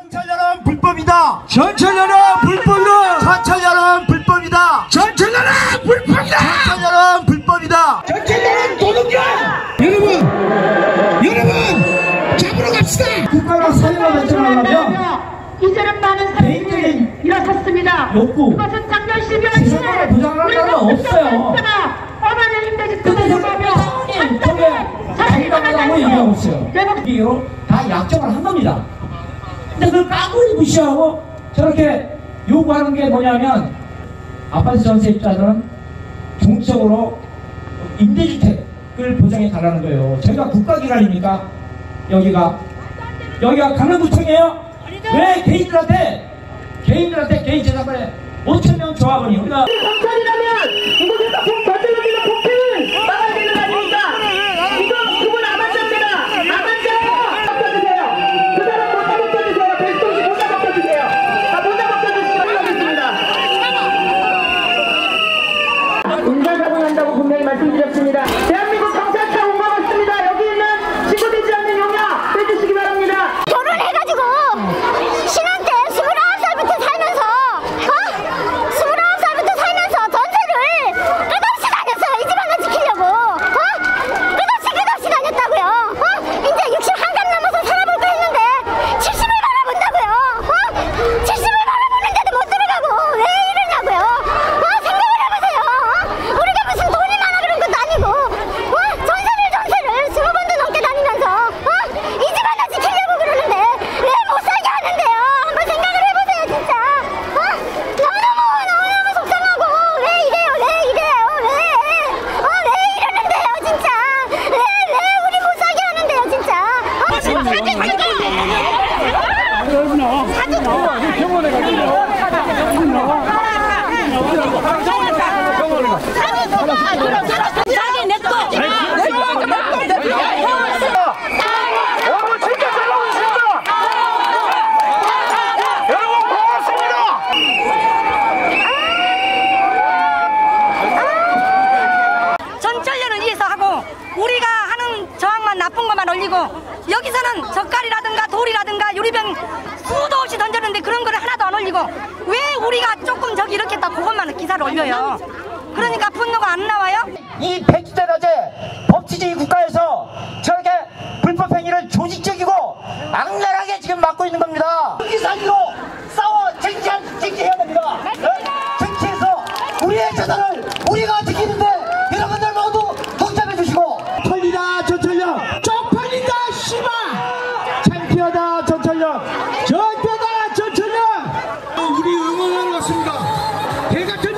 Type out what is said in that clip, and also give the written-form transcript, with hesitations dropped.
전철열은 불법이다. 전철열은 불법이다. 전철열은 불법이다. 전철열은 불법이다. 전철열은 불법이다. 전철열은 도둑이야. 여러분 잡으러 갑시다. 국가가 사회가 발전하려면 이제는 많은 사람들이 일어섰습니다. 욕구, 그것은 작년 12월 7일 부장하는 없어요. 어머니 힘내지 그대로하며 잘 일어나라고 얘기하고 있어요. 이로 다 약정을 한 겁니다. 근데 그걸 깡그리 무시하고 저렇게 요구하는 게 뭐냐면 아파트 전세입자들은 종적으로 임대주택을 보장해 달라는 거예요. 저희가 국가기관입니까? 여기가 강남구청이에요? 왜 개인들한테 개인 재산권에 5,000명 조합원이 우리가 경찰이라면 이곳에서 결정적인 폭행을 막아야 되는 거 아닙니까? 이거 그분 아만자입니다. 아만자예요. 바꿔주세요. 그 사람 모자 바꿔주세요. 백동씨 모자 바꿔주세요. 모자 바꿔주시기 바라겠습니다. 인사사고 난다고 분명히 말씀드렸습니다. 대한민국 경찰차 운반했습니다. 여기 있는 신고되지 않는 용야 빼주시기 바랍니다. 결혼해가지고 신혼 때 29살부터 살면서 29살부터 살면서 전세를 끝없이 다녔어요. 이 집안을 지키려고 끝없이 다녔다고요. 이제 61감 넘어서 살아볼까 했는데 70을 바라본다고요. 70을 바라보는데도 못 들어가고 왜 이러냐고요. 생각을 해보세요. 우리가 무슨 돈이 많아 그런 것도 아니고 전세를 20번도 넘게 다니면서 이 집안을 지키려고 그러는데 왜 못 살게 하는데요. 한번 생각을 해보세요 진짜. 너무너무 속상하고 왜 이래요 왜 이러는데요 진짜. 왜 우리 못 살게 하는데요 진짜. 사진 전철련을 위해서 하고 우리가 하는 저항만 나쁜 것만 올리고 여기서는 젓갈이라든가 돌이라든가 유리병 수도 없이 던졌는데 그런 거를 하나도 안 올리고 왜 우리가 조금 저기 이렇게 딱 그것만 기사를 올려요. 그러니까 분노가 안 나와요? 이 백주대낮에 법치주의 국가에서 저렇게 불법행위를 조직적이고 악랄하게 지금 막고 있는 겁니다. 기사기로 싸워 쟁취해야 됩니다. 쟁취해서 우리의 재산을 우리가 지키는데 여러분들 모두 동참해 주시고 털리다 전철련 쪽팔린다 씨발 창피하다 전철련 전표다 전철련 우리 응원하러 왔습니다. 개같은